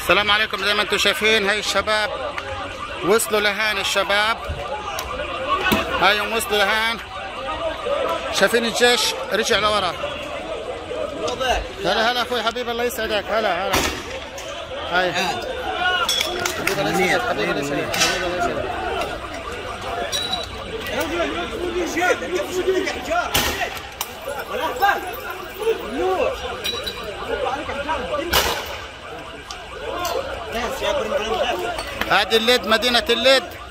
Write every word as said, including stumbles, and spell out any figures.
السلام عليكم. زي ما انتم شايفين هاي الشباب وصلوا لهان. الشباب هايهم وصلوا لهان. شايفين الجيش رجع لورا. هلا هلا اخوي حبيبي الله يسعدك. هلا هلا هاي حبيبي الله يسعدك. حبيبي الله يسعدك. حبيبي الله يسعدك. هذه الليد، مدينة الليد.